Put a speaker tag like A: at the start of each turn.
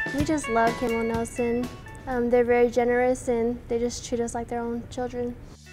A: We just love Campbell Nelson. They're very generous and they just treat us like their own children.